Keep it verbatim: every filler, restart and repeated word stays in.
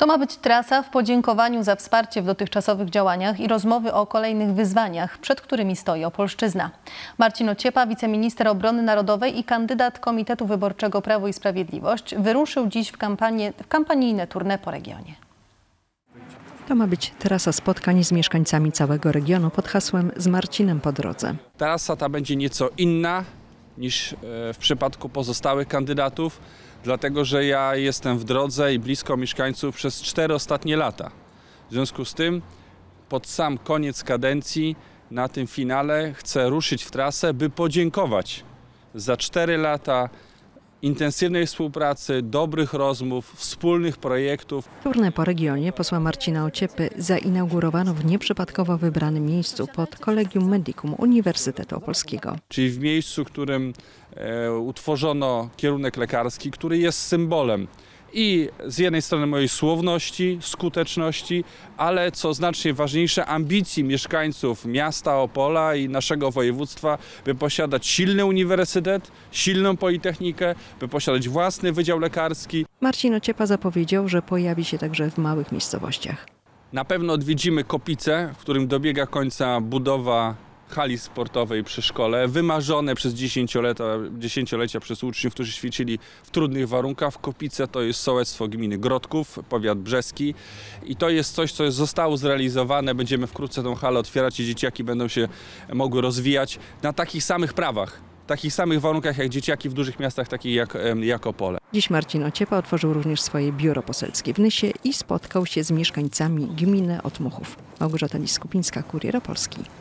To ma być trasa w podziękowaniu za wsparcie w dotychczasowych działaniach i rozmowy o kolejnych wyzwaniach, przed którymi stoi Opolszczyzna. Marcin Ociepa, wiceminister obrony narodowej i kandydat Komitetu Wyborczego Prawo i Sprawiedliwość, wyruszył dziś w, kampanię, w kampanijne tournée po regionie. To ma być trasa spotkań z mieszkańcami całego regionu pod hasłem "Z Marcinem po drodze". Trasa ta będzie nieco inna niż w przypadku pozostałych kandydatów, dlatego że ja jestem w drodze i blisko mieszkańców przez cztery ostatnie lata. W związku z tym pod sam koniec kadencji na tym finale chcę ruszyć w trasę, by podziękować za cztery lata intensywnej współpracy, dobrych rozmów, wspólnych projektów. Tournée po regionie posła Marcina Ociepy zainaugurowano w nieprzypadkowo wybranym miejscu pod Collegium Medicum Uniwersytetu Opolskiego. Czyli w miejscu, w którym e, utworzono kierunek lekarski, który jest symbolem i z jednej strony mojej słowności, skuteczności, ale co znacznie ważniejsze, ambicji mieszkańców miasta Opola i naszego województwa, by posiadać silny uniwersytet, silną politechnikę, by posiadać własny wydział lekarski. Marcin Ociepa zapowiedział, że pojawi się także w małych miejscowościach. Na pewno odwiedzimy Kopice, w którym dobiega końca budowa hali sportowej przy szkole, wymarzone przez dziesięciolecia, dziesięciolecia przez uczniów, którzy ćwiczyli w trudnych warunkach. Kopice to jest sołectwo gminy Grodków, powiat brzeski i to jest coś, co zostało zrealizowane. Będziemy wkrótce tą halę otwierać i dzieciaki będą się mogły rozwijać na takich samych prawach, takich samych warunkach jak dzieciaki w dużych miastach, takich jak, jak Opole. Dziś Marcin Ociepa otworzył również swoje biuro poselskie w Nysie i spotkał się z mieszkańcami gminy Otmuchów. Małgorzata Lis-Skupińska, Kurier Opolski.